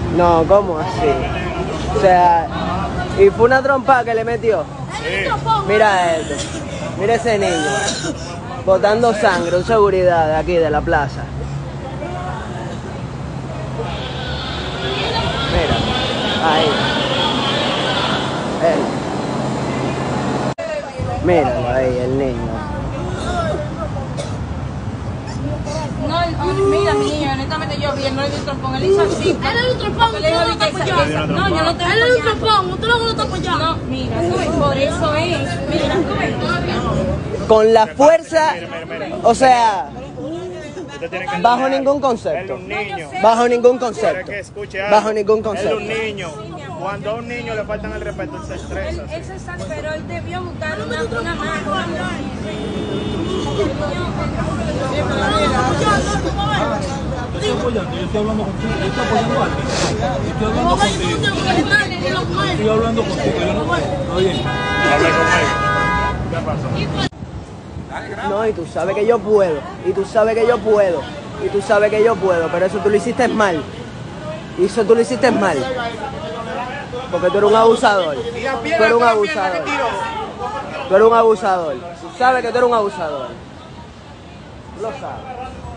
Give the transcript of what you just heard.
No, ¿cómo así? O sea, y fue una trompa que le metió. Sí. Mira esto. Mira ese niño. Botando sangre, en seguridad de aquí, de la plaza. Mira, ahí. Míralo ahí, el niño. No, mira, mi niño, honestamente yo vi, él no le dio un trompón, él hizo así. Él es un trompón, Porque le dijo que no, yo no te él es un trompón, usted no lo está apoyando. No, mira, por eso es. Mira, Con la fuerza, o sea, Usted tiene que bajo entender, ningún él concepto. es un niño. Bajo ningún Pero concepto. es que escuche algo. Bajo ningún Él concepto. es un niño. Cuando a un niño le faltan el respeto, él se estresa. él se sabe, pero él debió buscar una mano. Estoy apoyando, yo estoy hablando contigo, yo estoy apoyando a alguien. Estoy hablando contigo, yo no puedo. Oye. Habla conmigo. ¿Qué pasó? No, y tú sabes que yo puedo. Y tú sabes que yo puedo. Y tú sabes que yo puedo. Pero eso tú lo hiciste mal. Y eso tú lo hiciste mal. Porque tú eres un abusador. Tú eres un abusador. Tú eres un abusador. Tú sabes que tú eres un abusador. Tú lo sabes.